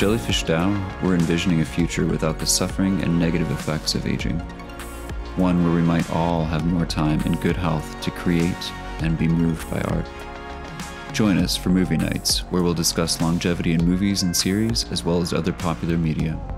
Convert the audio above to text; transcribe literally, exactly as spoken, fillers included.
JellyfishDAO, we're envisioning a future without the suffering and negative effects of aging. One where we might all have more time and good health to create and be moved by art. Join us for movie nights, where we'll discuss longevity in movies and series, as well as other popular media.